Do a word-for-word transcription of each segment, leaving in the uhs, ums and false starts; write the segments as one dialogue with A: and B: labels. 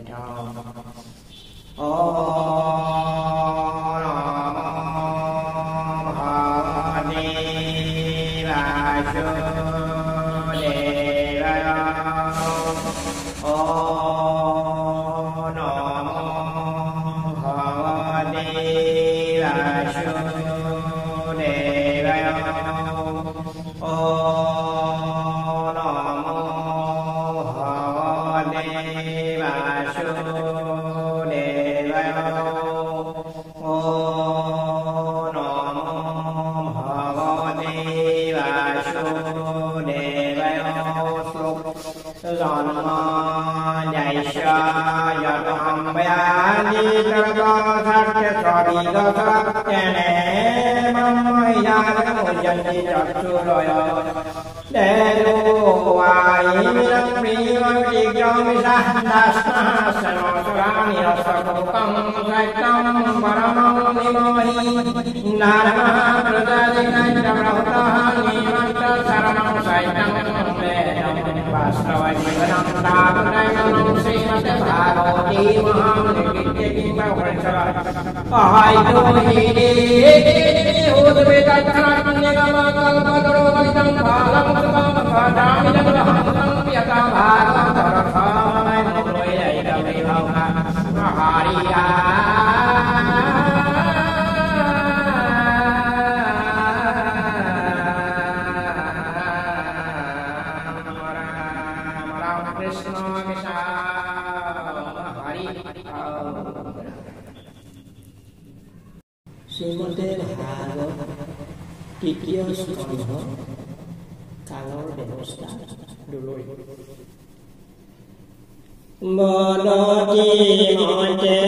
A: শ্ৰীমতে ভাগৱত তৃতীয় স্কন্ধ কালৰ ব্যৱস্থা দুলৈ বদতি মতে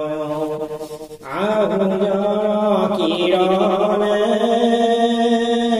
B: Kiran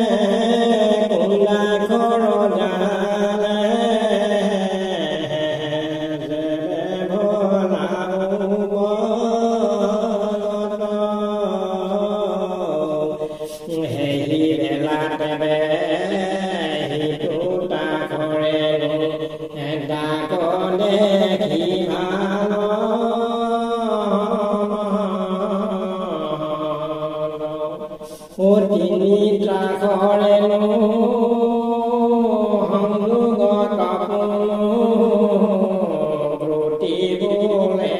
A: নিদ্ৰাখৰেনো সংযোগত আপোনো প্ৰতিবোলে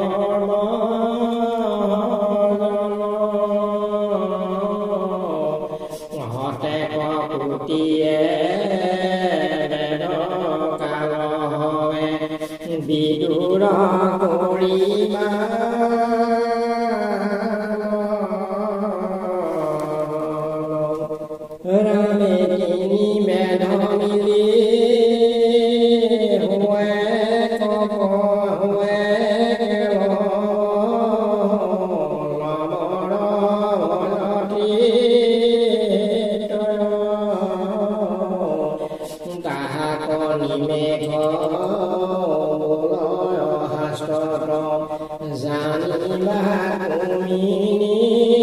A: সৰ্বজন হতে কপুতিয়ে বেদ কাল হয় বিদুৰ কৰিবা ৰামে তিনি বেদ মিলি হুৱে কপ হুৱে লমৰ অলতি তাহাক নিমেঘ বোলয় শাস্ত্ৰ জানিবা কুমিনী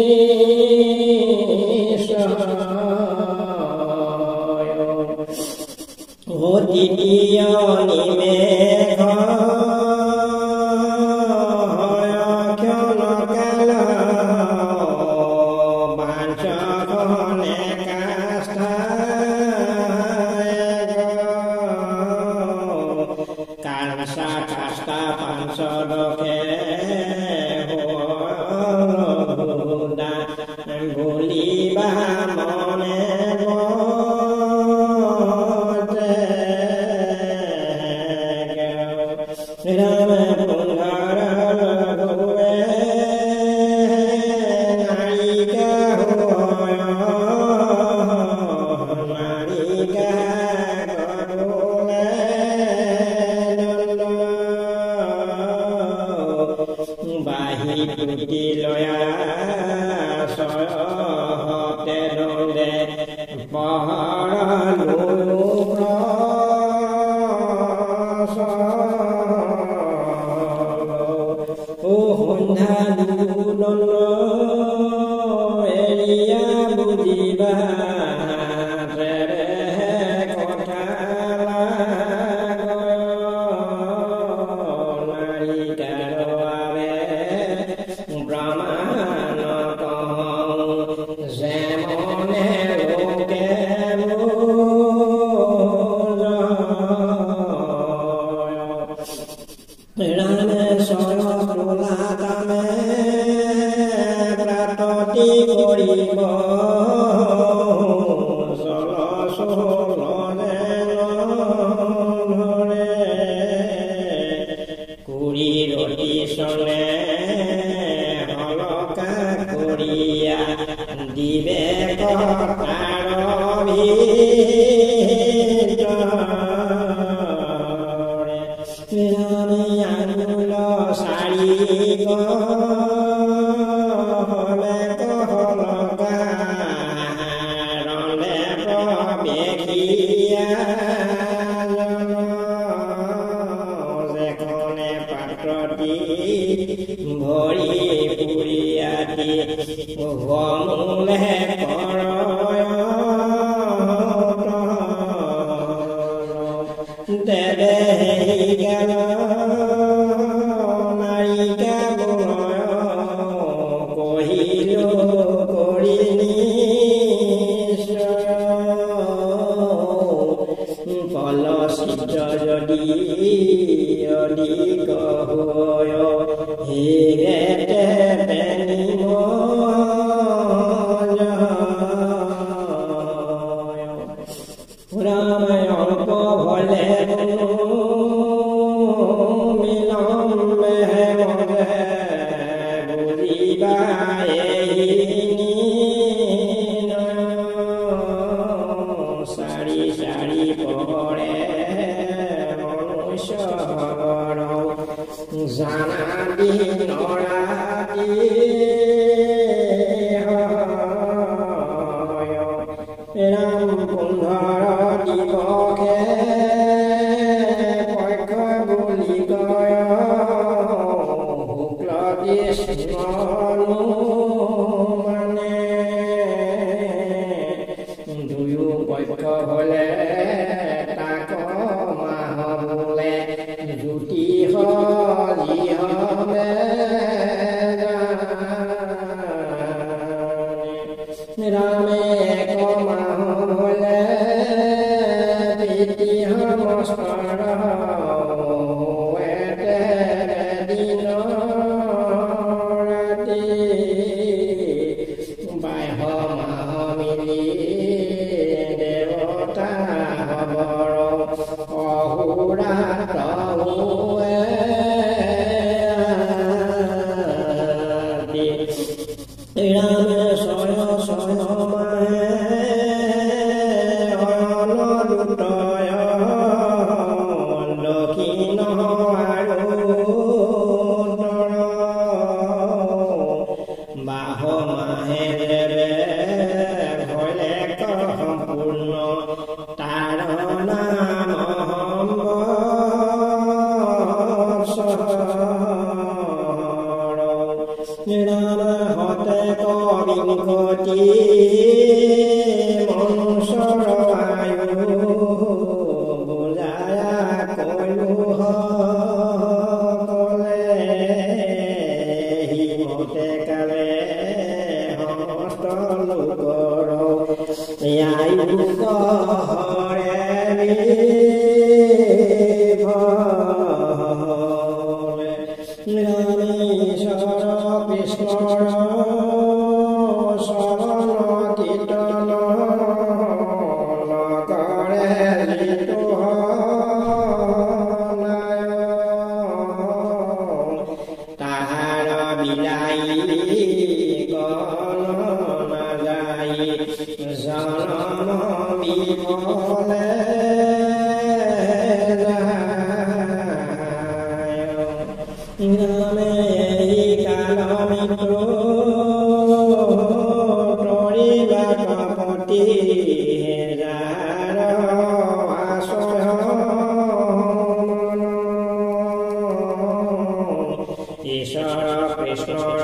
A: তৃতীয় নিমেঘ ক্ষণকাল বাঞ্চনে কাষ্টা কাষ্টা পাঞ্চদকে ভুলিবা মনে রাম পুনর রঘুবে নায়িকা হয় নায়িকা গরুলে বাহি পুতি লয়া সহতে নন্দে পহৰ ও সন্ধ্যা দুদন এৰিয়া বুজিবা কথা নাৰীকাৰ বাবে ব্ৰহ্মাণ যেমনে লোকে ৰামে সৰলাতামে প্ৰাততি কৰিব চল চলনে নৰে কুৰি ৰতি চলে হলকা কৰিয়া দিবে তাৰ ৰামে আনুল চাৰি গলে কহলকা ৰলে প্ৰৱেশিয়া যেখনে পাত্ৰটি ভৰি পুৰিয়াতি গমুলে কৰ দেৱে গেল নায়িকা বোলয় কহিল কৰি পল চিত্ৰ যদি অধিক হয় হেতে পেনিম ৰামায় অল্প ভলে চাৰি চাৰি পহৰে মনুষ্য জানাবি নৰাতি ৰাম পোন্ধৰ দিৱসে পক্ষ বুলি কয় শুক্ল কৃষ্ণনো মানে দুয়ো পক্ষ হলে তাক মাহ বোলে জ্যোতি হৰি হবে ৰামে ৰাম হতে কবিংকতি মনুষ্যৰ আয়ু বুজায়া কলো সকলে হিমতে কালে সমস্ত লোকৰ আয়ু হৰে নিৰামেশ্বৰ কৃষ্ণৰ শৰণ কীৰ্তন নকৰে যিটো তাহাৰ বিলাই গণ নাযায় জনম বিফলে নামে কালমিত্র তৰিবা কপতি যাৰ আশ্ৰয় ঈশ্বৰ কৃষ্ণৰ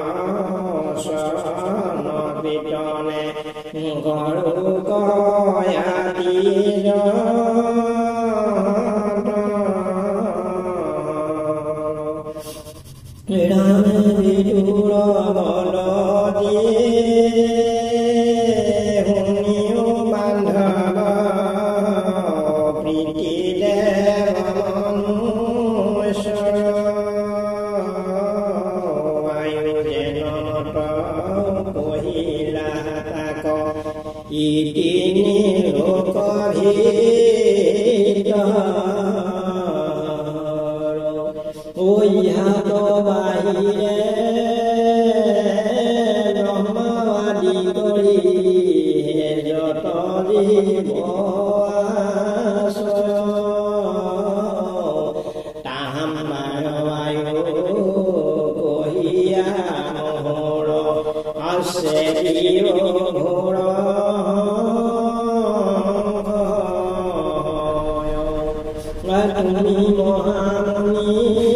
A: শৰণ বিতনে গৰু কয়াতি ৰাম বিদুৰ বল দিয়ে শুনিও বান্ধৱ প্ৰীতি দেৱ মনুষ্যৰ আয়ু যেনত পহিলা তাক ইতিনি লোকভিত হাত বাহিৰে ব্ৰহ্মাদি কৰি যত জীৱ তাহাম বায়ু কহিয়া মোহৰ আছে ঘোৰ তুমি মহামুনি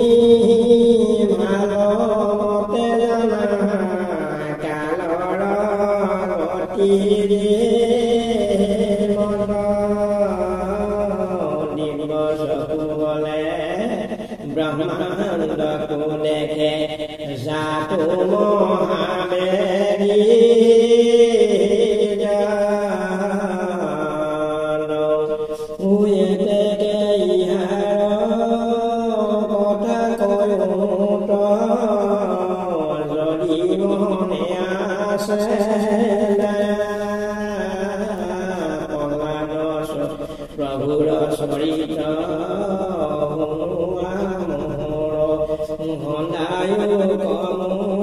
A: ভালমতে জানা কালৰ গতিৰে মন দিৱস গলে ব্ৰহ্মাণ্ডকো দেখে জাতো মহাবেদী প্ৰভুৰ চৰিত মোহৰ সদায় কমো